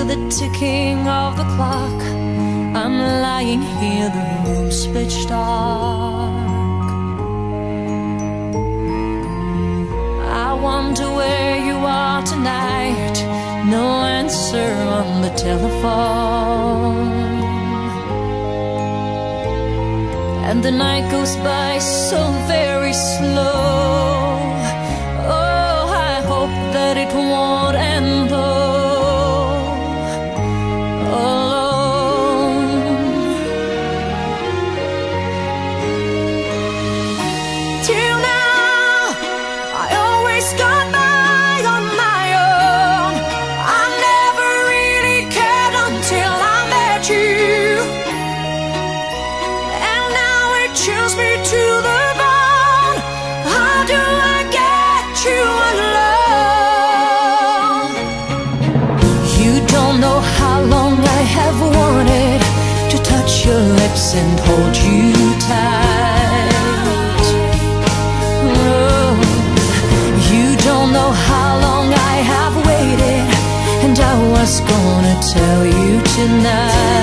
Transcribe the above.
the ticking of the clock. I'm lying here, the room's pitch dark. I wonder where you are tonight. No answer on the telephone, and the night goes by so very slow. Oh, I hope that it won't end though, alone. Till now, I always got by on my own. I never really cared until I met you, and now it chills me to the bone. How do I get you alone? You don't know how long I have wanted to touch your lips and hold you tight. Oh, you don't know how long I have waited, and I was gonna tell you tonight.